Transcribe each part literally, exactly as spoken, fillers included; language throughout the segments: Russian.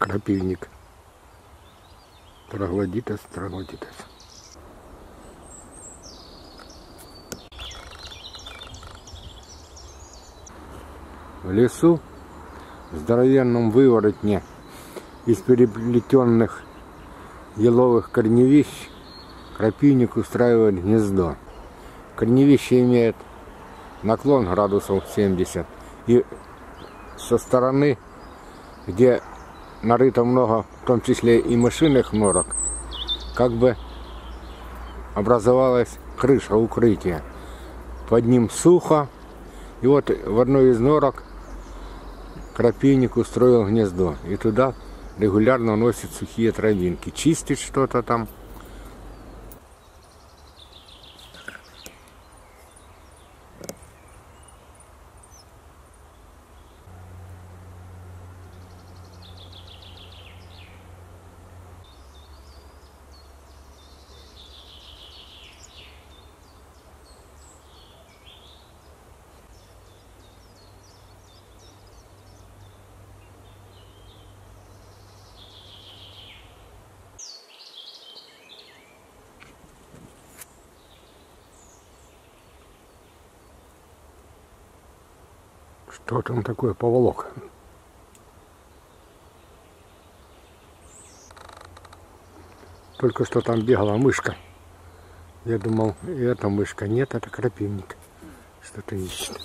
крапивник. Троглодитес, троглодитес. В лесу, в здоровенном выворотне из переплетенных еловых корневищ, крапивник устраивает гнездо. Корневище имеет наклон градусов семьдесят. И со стороны, где нарыто много, в том числе и мышиных норок, как бы образовалась крыша, укрытия. Под ним сухо. И вот в одной из норок крапивник устроил гнездо. И туда регулярно носит сухие травинки. Чистит что-то там. Что там такое, поволок? Только что там бегала мышка. Я думал, это мышка. Нет, это крапивник. Что-то ищет.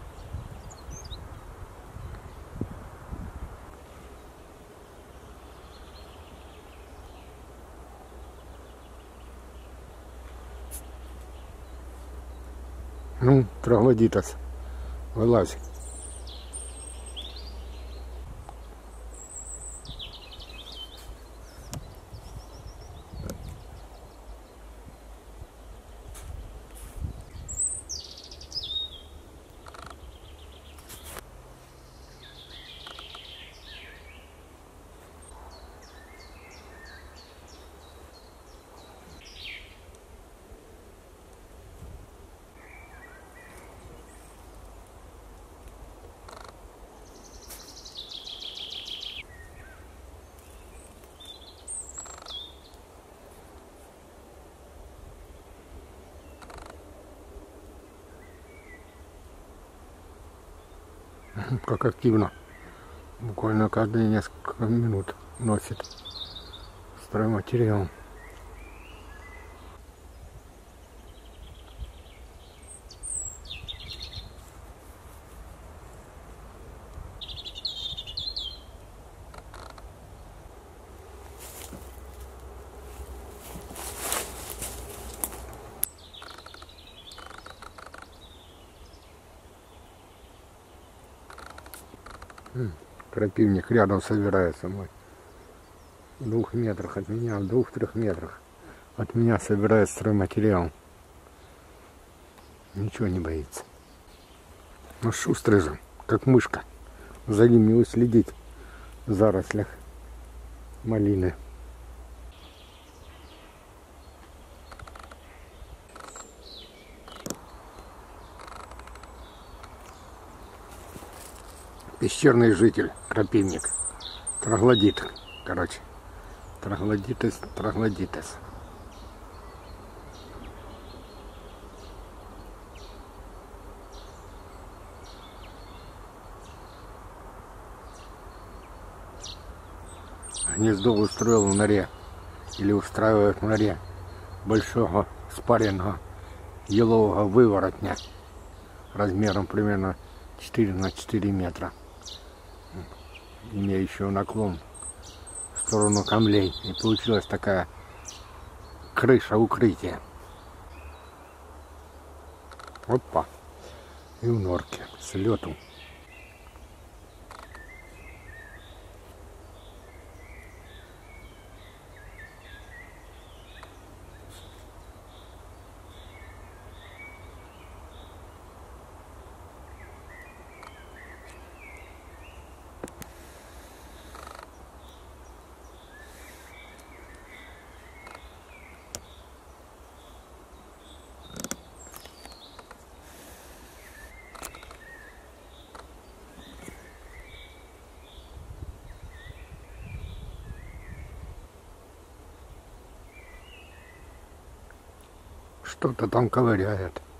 Ну, троглодитес, вылазь. Как активно. Буквально каждые несколько минут носит стройматериал. Крапивник рядом собирается мой. В двух метрах от меня, в двух-трех метрах от меня собирает стройматериал. Ничего не боится. Но шустрый же, как мышка. За ним не уследить в зарослях малины. Пещерный житель, крапивник, троглодит, короче, троглодитес, троглодитес. Гнездо устроил в норе, или устраивает в норе большого спаренного елового выворотня размером примерно четыре на четыре метра. Имеющего наклон в сторону камней. И получилась такая крыша укрытия. Опа. И в норке с лету. что-то там ковыряет.